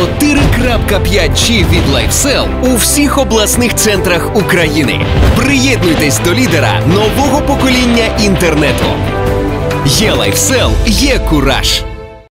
4.5G від LifeCell у всіх обласних центрах України. Приєднуйтесь до лідера нового покоління інтернету. Є LifeCell, є кураж.